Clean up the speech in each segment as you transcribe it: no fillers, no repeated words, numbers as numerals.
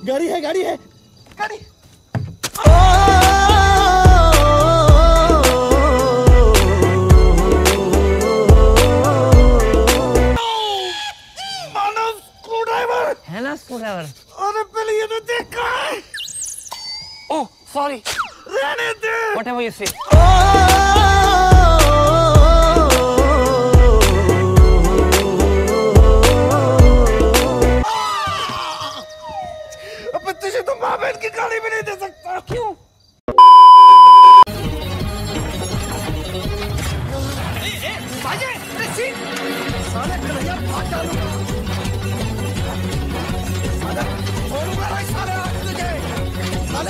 गाड़ी है गाड़ी है गाड़ी। मानव स्क्रूड्राइवर है ना स्क्रूड्राइवर। अरे पहले ये तो देख कहाँ है। ओह सॉरी, रहने दे। व्हाटएवर यू से। अब तुझे तो माँ बहन की गाड़ी भी नहीं दे सकता। क्यों? साले कन्हैया भाग डालूंगा। साले छोड़ूंगा नहीं साले आज तुझे। साले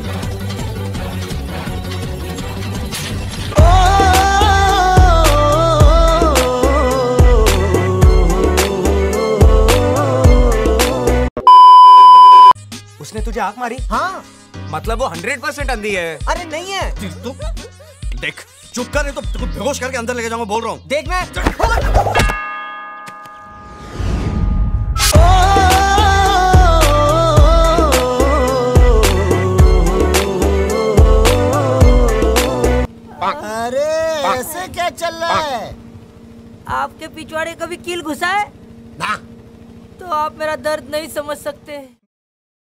उसने तुझे आंख मारी? हाँ। मतलब वो 100% अंधी है। अरे नहीं है। तू देख, चुप कर, नहीं तो तुझको बेहोश करके अंदर लेके जाऊंगा, बोल रहा हूँ। देखना। अरे ऐसे क्या चल रहा है? आपके पिछवाड़े कभी कील घुसा है? ना। तो आप मेरा दर्द नहीं समझ सकते।